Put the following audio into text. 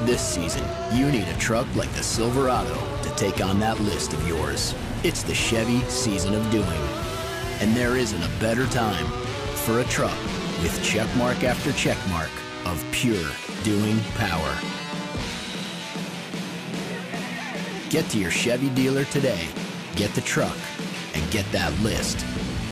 This season, you need a truck like the Silverado to take on that list of yours. It's the Chevy season of doing. And there isn't a better time for a truck with checkmark after checkmark of pure doing power. Get to your Chevy dealer today, get the truck, and get that list